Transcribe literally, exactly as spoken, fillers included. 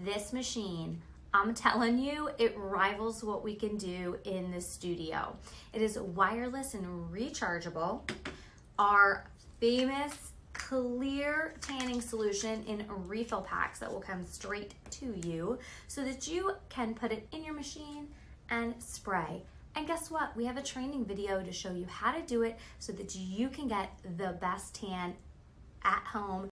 this machine, I'm telling you, it rivals what we can do in the studio. It is wireless and rechargeable. Our famous clear tanning solution in refill packs that will come straight to you so that you can put it in your machine and spray. And guess what? We have a training video to show you how to do it so that you can get the best tan at home